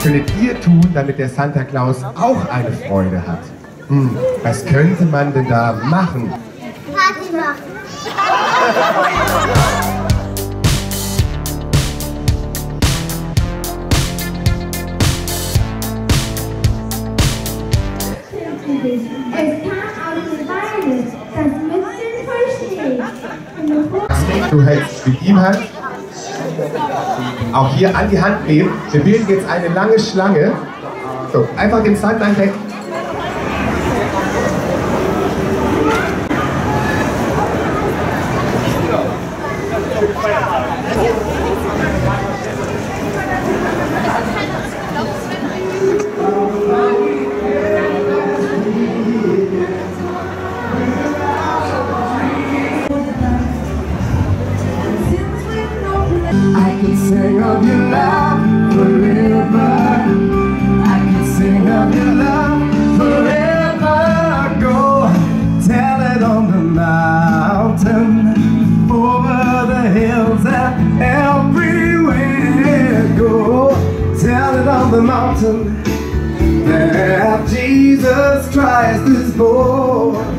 könntet ihr tun, damit der Santa Claus auch eine Freude hat? Was könnte man denn da machen? Party machen. Es kam aus der Weide, das Mützen versteht. Du hältst mit ihm Hand. Auch hier an die Hand nehmen. Wir bilden jetzt eine lange Schlange. So, einfach den Sand eindecken. I can sing of your love forever. I can sing of your love forever. Go tell it on the mountain, over the hills and everywhere. Go tell it on the mountain that Jesus Christ is born.